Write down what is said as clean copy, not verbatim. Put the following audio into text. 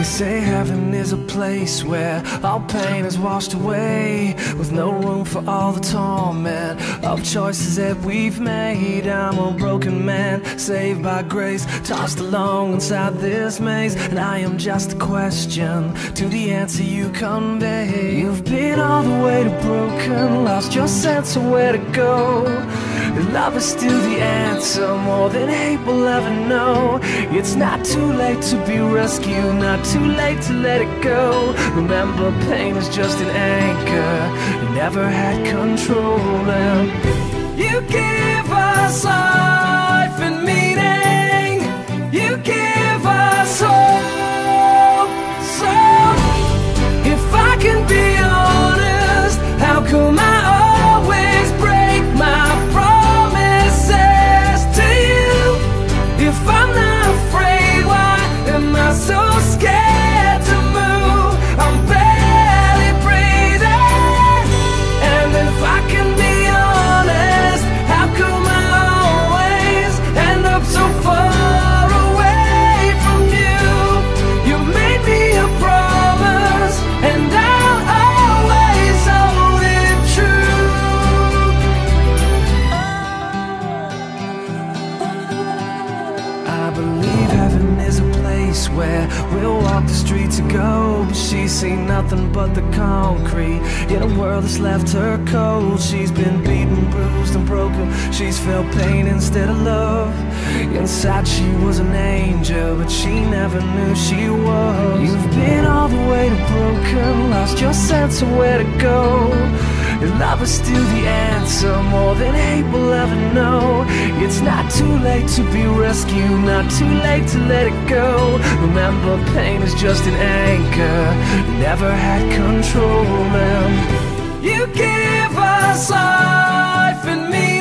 say heaven is a place where all pain is washed away, with no room for all the torment of choices that we've made. I'm a broken man, saved by grace, tossed along inside this maze, and I am just a question to the answer you convey. You've been all the way to broken, lost your sense of where to go. Love is still the answer, more than hate will ever know. It's not too late to be rescued, not too late to let it go. Remember, pain is just an anchor, you never had control. And you give us life and meaning, you give us hope. So, if I can be honest, how come I always break my promises to you? If I'm not afraid, why am I so scared to move? I'm barely breathing. And if I can be honest, how come I always end up so far away from you? You made me a promise, and I'll always hold it true. I believe heaven is a place where we'll walk the streets of gold, but she's seen nothing but the concrete in a world that's left her cold. She's been beaten, bruised and broken, she's felt pain instead of love. Inside she was an angel, but she never knew she was. You've been all the way to broken, lost your sense of where to go. Your love is still the answer, more than hate will ever know. It's not too late to be rescued, not too late to let it go. Remember, pain is just an anchor, you never had control. And you give us life and me.